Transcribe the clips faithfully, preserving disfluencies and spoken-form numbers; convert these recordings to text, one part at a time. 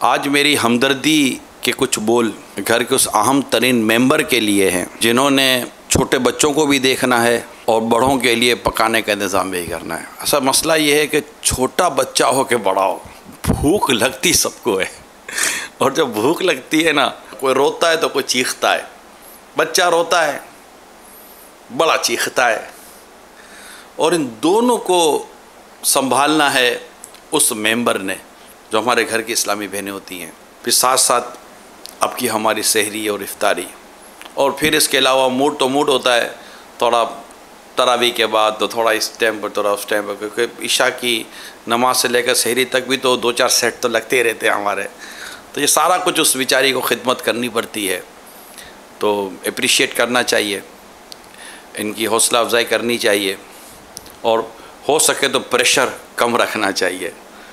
आज मेरी हमदर्दी के कुछ बोल घर के उस अहम तरीन मेंबर के लिए हैं जिन्होंने छोटे बच्चों को भी देखना है और बड़ों के लिए पकाने का इंतज़ाम भी करना है। असल मसला ये है कि छोटा बच्चा हो के बड़ा हो, भूख लगती सबको है। और जब भूख लगती है ना, कोई रोता है तो कोई चीखता है। बच्चा रोता है, बड़ा चीखता है, और इन दोनों को संभालना है उस मेंबर ने, जो हमारे घर की इस्लामी बहनें होती हैं। फिर साथ साथ आपकी हमारी सहरी और इफ्तारी, और फिर इसके अलावा मूड तो मूड होता है, थोड़ा तरावी के बाद तो थोड़ा इस टाइम पर, थोड़ा उस टाइम पर, क्योंकि इशा की नमाज से लेकर सहरी तक भी तो दो चार सेट तो लगते ही रहते हैं हमारे। तो ये सारा कुछ उस बेचारी को खिदमत करनी पड़ती है, तो अप्रिशिएट करना चाहिए, इनकी हौसला अफजाई करनी चाहिए, और हो सके तो प्रेशर कम रखना चाहिए।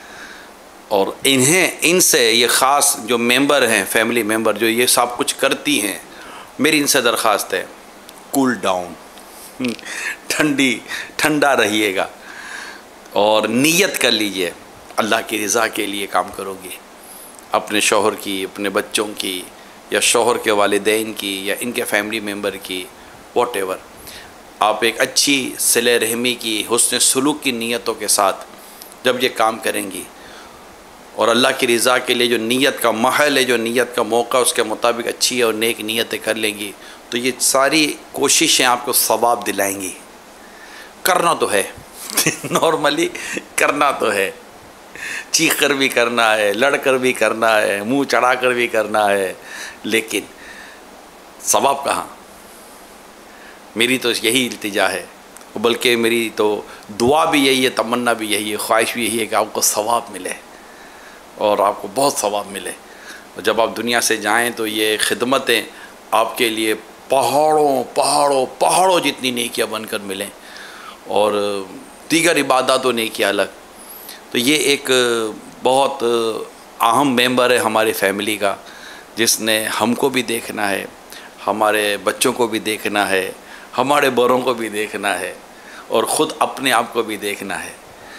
और इन्हें इनसे ये ख़ास जो मेंबर हैं, फैमिली मेंबर जो ये सब कुछ करती हैं, मेरी इनसे दरख्वास्त है, कूल डाउन, ठंडी ठंडा रहिएगा और नीयत कर लीजिए अल्लाह की रज़ा के लिए काम करोगे, अपने शौहर की, अपने बच्चों की, या शौहर के वालिदैन की, या इनके फैमिली मेंबर की, वॉट एवर। आप एक अच्छी सिले रहमी की, हुस्न सलूक की नीयतों के साथ जब ये काम करेंगी और अल्लाह की रज़ा के लिए जो नीयत का महल है, जो नीयत का मौका, उसके मुताबिक अच्छी और नेक नीयतें कर लेंगी, तो ये सारी कोशिशें आपको सवाब दिलाएंगी। करना तो है नॉर्मली करना तो है, चीख कर भी करना है, लड़ कर भी करना है, मुंह चढ़ा कर भी करना है, लेकिन सवाब कहाँ। मेरी तो यही इल्तिजा है, बल्कि मेरी तो दुआ भी यही है, तमन्ना भी यही है, ख्वाहिश भी यही है कि आपको सवाब मिले और आपको बहुत सवाब मिले। और जब आप दुनिया से जाएं तो ये खिदमतें आपके लिए पहाड़ों पहाड़ों पहाड़ों जितनी नेकियां बनकर मिलें, और दीगर इबादत व नेकियां अलग। तो ये एक बहुत अहम मेंबर है हमारी फैमिली का, जिसने हमको भी देखना है, हमारे बच्चों को भी देखना है, हमारे बड़ों को भी देखना है, और ख़ुद अपने आप को भी देखना है।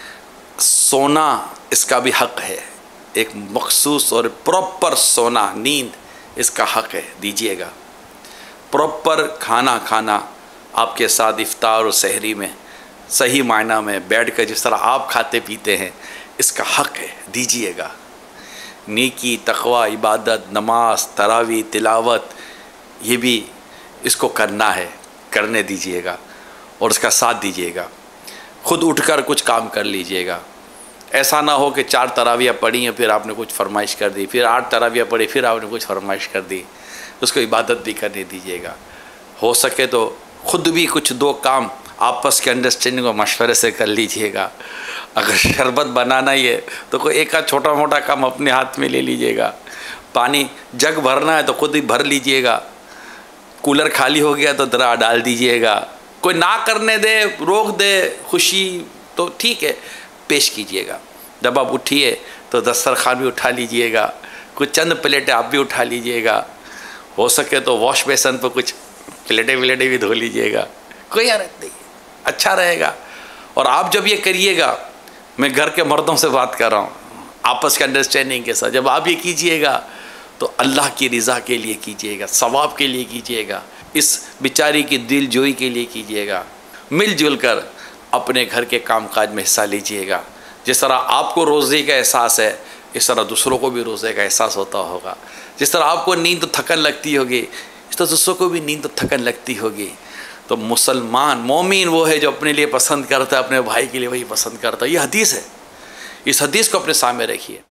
सोना इसका भी हक़ है, एक मखसूस और प्रॉपर सोना, नींद इसका हक़ है, दीजिएगा। प्रॉपर खाना खाना आपके साथ इफ्तार और सहरी में सही मायना में बैठ कर जिस तरह आप खाते पीते हैं, इसका हक़ है, दीजिएगा। नेकी, तक़वा, इबादत, नमाज, तरावी, तिलावत, ये भी इसको करना है, करने दीजिएगा और इसका साथ दीजिएगा। ख़ुद उठकर कुछ काम कर लीजिएगा। ऐसा ना हो कि चार तरावियाँ पढ़ी हैं फिर आपने कुछ फरमाइश कर दी, फिर आठ तरावियाँ पढ़ी फिर आपने कुछ फरमाइश कर दी, उसको इबादत भी करने दीजिएगा। हो सके तो ख़ुद भी कुछ दो काम आपस के अंडरस्टैंडिंग और मशवरे से कर लीजिएगा। अगर शरबत बनाना ही है तो कोई एक आध छोटा मोटा काम अपने हाथ में ले लीजिएगा। पानी जग भरना है तो खुद ही भर लीजिएगा। कूलर खाली हो गया तो दरा डाल दीजिएगा। कोई ना करने दे, रोक दे खुशी तो ठीक है, पेश कीजिएगा। जब आप उठिए तो दस्तरखान भी उठा लीजिएगा, कुछ चंद प्लेटें आप भी उठा लीजिएगा। हो सके तो वॉश बेसन पर कुछ प्लेटें व्लेटें भी धो लीजिएगा, कोई हरज नहीं, अच्छा रहेगा। और आप जब ये करिएगा, मैं घर के मर्दों से बात कर रहा हूँ, आपस के अंडरस्टैंडिंग के साथ जब आप ये कीजिएगा तो अल्लाह की रज़ा के लिए कीजिएगा, सवाब के लिए कीजिएगा, इस बेचारी की दिल जोई के लिए कीजिएगा। मिलजुल कर अपने घर के कामकाज में हिस्सा लीजिएगा। जिस तरह आपको रोज़े का एहसास है, इस तरह दूसरों को भी रोज़े का एहसास होता होगा। जिस तरह आपको नींद तो थकन लगती होगी, इस तरह दूसरों को भी नींद तो थकन लगती होगी। तो मुसलमान मोमिन वो है जो अपने लिए पसंद करता है, अपने भाई के लिए वही पसंद करता है। ये हदीस है, इस हदीस को अपने सामने रखिए।